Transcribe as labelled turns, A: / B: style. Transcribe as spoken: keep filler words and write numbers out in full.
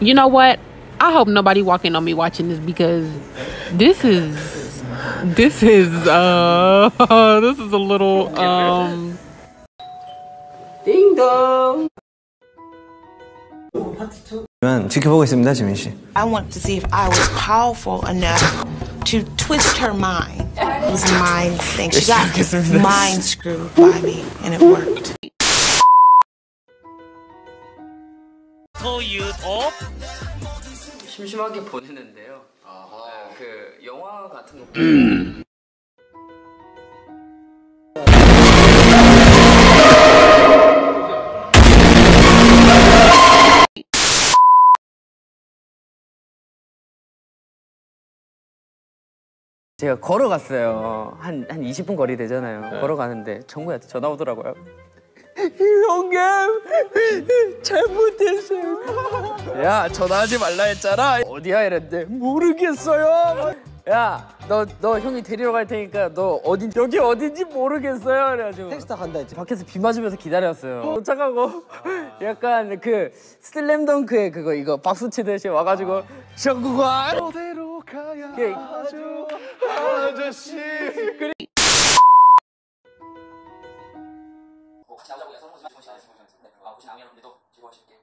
A: You know what? I hope nobody walking on me watching this because this is this is uh this is a little um ding dong.
B: 지켜보고 있습니다, 지민 씨.
C: I wanted to see if I was powerful enough to twist her mind. It was a mind thing. She got mind screwed by me, and it worked.
D: 소유도 심심하게 보내는데요. 네, 그 영화 같은 거. 제가 걸어갔어요. 한, 한 이십 분 거리 되잖아요. 네. 걸어가는데 정구한테 전화 오더라고요. 형님 잘못했어요. 야 전화하지 말라 했잖아. 어디야 이랬는데 모르겠어요. 야 너 너 형이 데리러 갈 테니까 너 어딘 여기 어딘지 모르겠어요. 그래가지고 택시 타 간다 했지. 밖에서 비 맞으면서 기다렸어요. 도착하고 약간 그 슬램덩크의 그거 이거 박수 치듯이 와가지고 정구가 어디로 가야 하죠 아저씨. 같이 나오자고 해서 지원 씨 안 했으면 좋겠는데 아, 혹시 나오면 여러분들도 즐거워하실게.